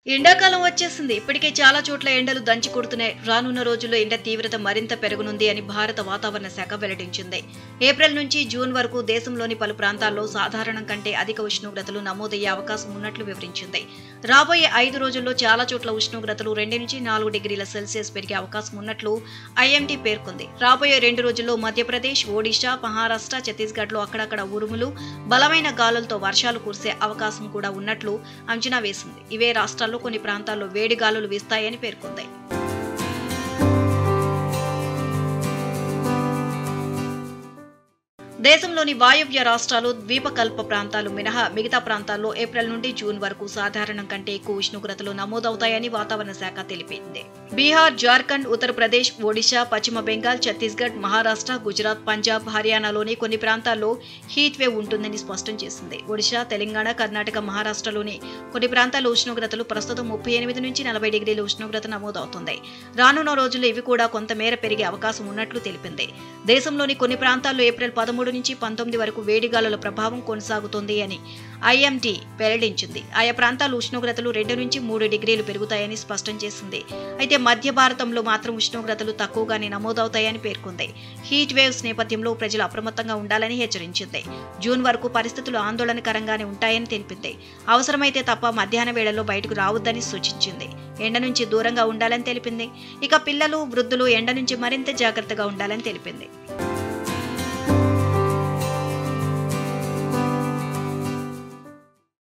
ఎండాకాలం వచ్చేసింది. ఇప్పటికే చాలా చోట్ల ఎండలు దంచి కొడుతున్నాయి. రానున్న రోజుల్లో ఎండ తీవ్రత మరింత పెరగనుంది అని భారత వాతావరణ శాఖ వెల్లడించింది. ఏప్రిల్ నుంచి జూన్ వరకు దేశంలోని పలు ప్రాంతాల్లో సాధారణం కంటే అధిక ఉష్ణోగ్రతలు నమోదయ్యే అవకాశం ఉన్నట్లు వివరించింది. రాబోయే 5 రోజుల్లో చాలా చోట్ల ఉష్ణోగ్రతలు 2 నుంచి 4 డిగ్రీల సెల్సియస్ పెరిగే అవకాశం ఉన్నట్లు ఐఎండీ పేర్కొంది. రాబోయే 2 రోజుల్లో మధ్యప్రదేశ్, ఒడిశా, మహారాష్ట్ర, ఛత్తీస్గఢ్లో అక్కడక్కడ ఉరుములు, బలమైన గాలులతో వర్షాలు కురిసే అవకాశం కూడా ఉన్నట్లు అంచనా వేసింది. ఇవే రాష్ట్రాల్లో కొన్ని ప్రాంతాల్లో వేడి గాలులు వీస్తాయని పేర్కొంది. దేశంలోని వాయవ్య రాష్ట్రాలు, ద్వీపకల్ప ప్రాంతాలు మినహా మిగతా ప్రాంతాల్లో ఏప్రిల్ నుండి జూన్ వరకు సాధారణం కంటే ఎక్కువ ఉష్ణోగ్రతలు నమోదవుతాయని వాతావరణ శాఖ తెలిపింది. బీహార్, జార్ఖండ్, ఉత్తరప్రదేశ్, ఒడిశా, పశ్చిమ బెంగాల్, ఛత్తీస్గఢ్, మహారాష్ట్ర, గుజరాత్, పంజాబ్, హర్యానాలోని కొన్ని ప్రాంతాల్లో హీట్ వేవ్ ఉంటుందని స్పష్టం చేసింది. ఒడిశా, తెలంగాణ, కర్ణాటక, మహారాష్ట్రలోని కొన్ని ప్రాంతాల్లో ఉష్ణోగ్రతలు ప్రస్తుతం 38 నుంచి 40 డిగ్రీల ఉష్ణోగ్రత నమోదవుతుంది. రానున్న రోజుల్లో ఇవి కూడా కొంతమేర పెరిగే అవకాశం ఉన్నట్లు తెలిపింది. దేశంలోని కొన్ని ప్రాంతాల్లో ఏప్రిల్ 13 నుంచి 19 వరకు వేడిగాలుల ప్రభావం కొనసాగుతోంది అని ఐఎండీ వెల్లడించింది. ఆయా ప్రాంతాల ఉష్ణోగ్రతలు 2 నుంచి 3 డిగ్రీలు పెరుగుతాయని స్పష్టం చేసింది. అయితే మధ్య భారతంలో మాత్రం ఉష్ణోగ్రతలు తక్కువగానే నమోదవుతాయని పేర్కొంది. హీట్ వేవ్స్ నేపథ్యంలో ప్రజలు అప్రమత్తంగా ఉండాలని హెచ్చరించింది. జూన్ వరకు పరిస్థితులు ఆందోళనకరంగానే ఉంటాయని తెలిపింది. అవసరమైతే తప్ప మధ్యాహ్న వేళల్లో బయటకు రావద్దని సూచించింది. ఎండ నుంచి దూరంగా ఉండాలని తెలిపింది. ఇక పిల్లలు, వృద్ధులు ఎండ నుంచి మరింత జాగ్రత్తగా ఉండాలని తెలిపింది.